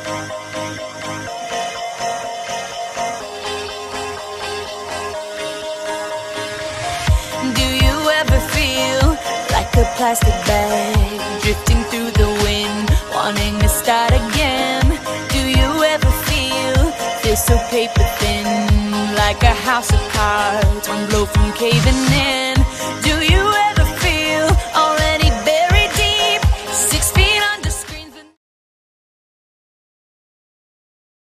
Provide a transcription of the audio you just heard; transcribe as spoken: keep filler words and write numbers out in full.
Do you ever feel like a plastic bag drifting through the wind, wanting to start again? Do you ever feel, feel so paper thin, like a house of cards, one blow from caving in?